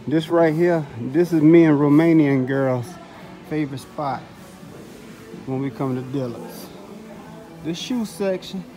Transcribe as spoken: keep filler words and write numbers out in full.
This right here, this is me and Romanian girls' favorite spot when we come to Dillards. This shoe section